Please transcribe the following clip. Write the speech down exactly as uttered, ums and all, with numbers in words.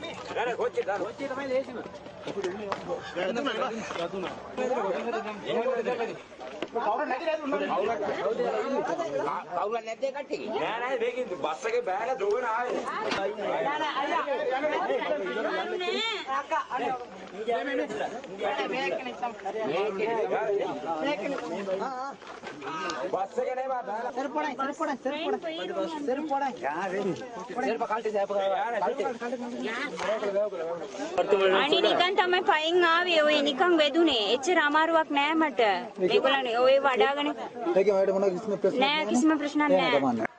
නැද්ද කට්ටිය? නෑ නෑ මේකෙන් බස් එකේ බෑලා දුවන ආවේ. නෑ නෑ අයියා. අක්කා අනේ. මේ මේ මේ. මේක නෙත්තම්. මේක නෙත්තම්. ආ ආ. බස් එකේ නේ බෑලා. සර් පොඩයි සර් පොඩයි සර් පොඩයි. සර් පොඩයි. යා වේ. සර් පකල්ටි සෑප කරා. අනේ නිකන් තමයි පයින් ආවේ. ඔය නිකන් වෙදුනේ. එච්චර අමාරුවක් නෑ මට. මේගොල්ලන් ඔය වඩාගෙන. ඒකේ මට මොනවා කිසිම ප්‍රශ්නයක් නෑ කිසිම ප්‍රශ්නයක් නෑ.